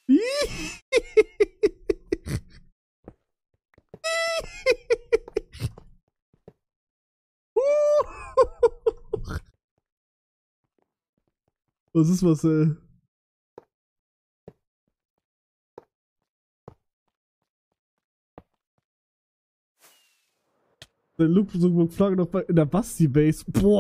Was ist was, ey? Der Luke Flagge noch in der Basti-Base. Boah.